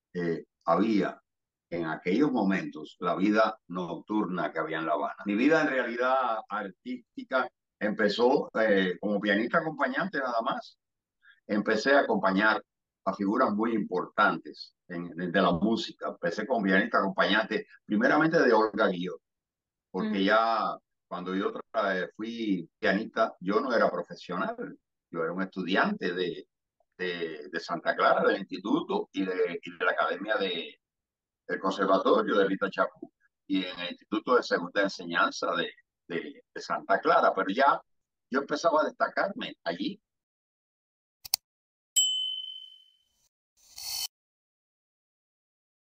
había en aquellos momentos la vida nocturna que había en La Habana. Mi vida en realidad artística empezó como pianista acompañante nada más. Empecé a acompañar a figuras muy importantes de la música. Empecé como pianista acompañante primeramente de Olga Guillot, porque Mm, ya cuando yo fui pianista, yo no era profesional, yo era un estudiante de Santa Clara, del instituto y de la academia del conservatorio de Rita Chapú y en el instituto de segunda enseñanza de Santa Clara, pero ya yo empezaba a destacarme allí